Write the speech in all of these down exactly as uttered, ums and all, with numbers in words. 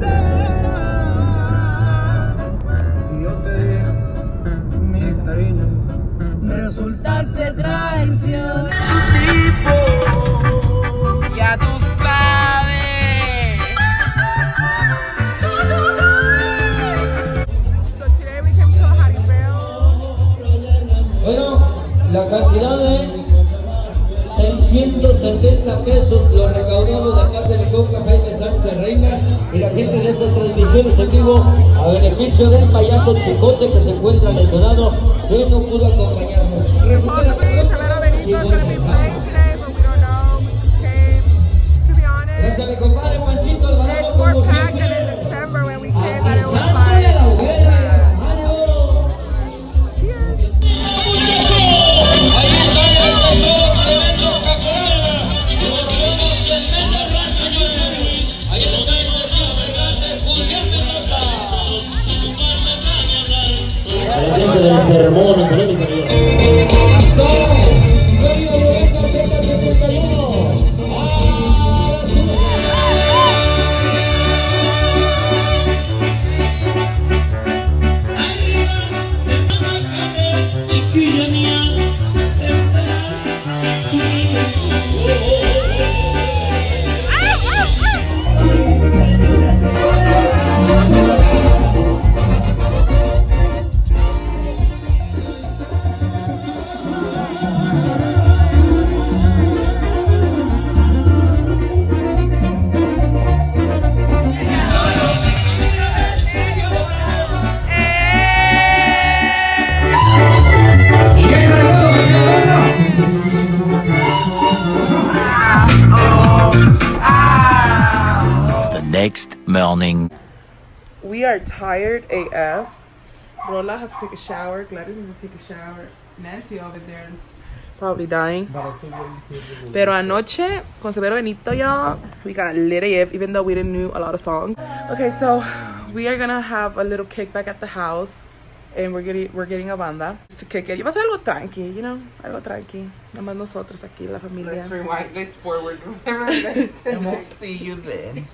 Y yo te di mi cariño, resultaste traición. Ya tú sabes. So today we came to a Jaripeo. Bueno, la cantidad de seiscientos setenta pesos lo recaudado de parte de Coca Jaime Sánchez Reina y la gente de estas transmisiones en vivo a beneficio del payaso Chicote que se encuentra lesionado que no pudo acompañarnos. Gracias a mi compadre Panchito Alvarado como siempre. La gente del sermón, un saludo y next morning. We are tired A F. Rola has to take a shower. Gladys has to take a shower. Nancy over there probably dying. Pero anoche, con Severo Benito, y'all, we got lit A F, even though we didn't know a lot of songs. Okay, so we are gonna have a little kickback at the house. And we're getting, we're getting a banda to kick it. Y va a ser algo tranqui, you know, algo tranqui. Nada más nosotros aquí, la familia. Let's rewind, let's forward. And we'll see you then.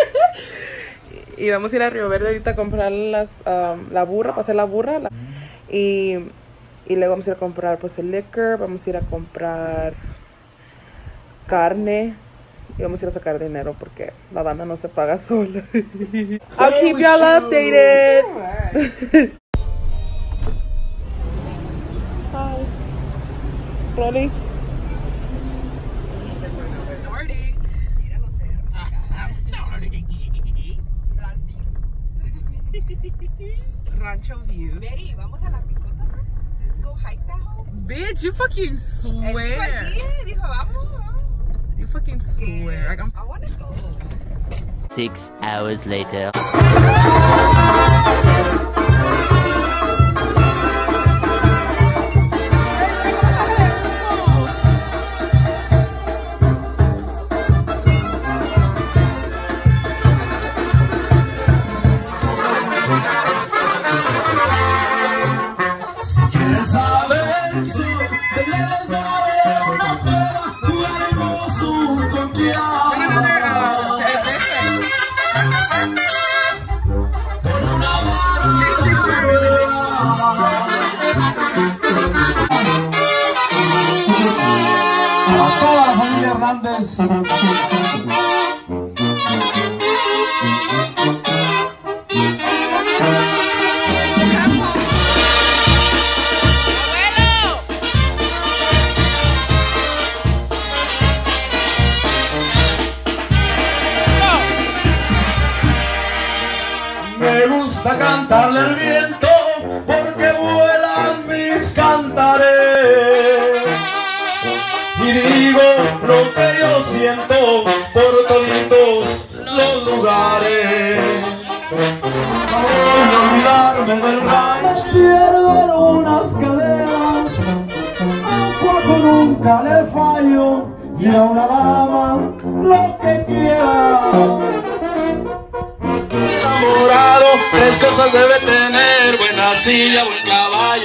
Y vamos a ir a Río Verde ahorita a comprar las, um, la burra, para hacer la burra. La, y, y luego vamos a ir a comprar pues el liquor, vamos a ir a comprar carne. Y vamos a ir a sacar dinero porque la banda no se paga sola. I'll keep y'all updated. Hi. Rollies. Rancho View. Baby, vamos a la picota. Let's go hike that hole. Bitch, you fucking swear. Dijo, vamos. You fucking swear. I wanna go. Six hours later. a toda la familia Hernández. Me gusta cantarle al viento porque vuelan mis cantares y digo lo que yo siento por toditos los lugares. Al olvidarme del rancho pierdo algunas caderas, agua con nunca le fallo y a una dama lo que quiera. Enamorado, tres cosas debe tener: buena silla, buen caballo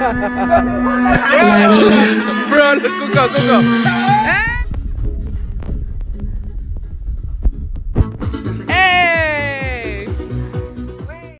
Bro, look, Coco, Coco.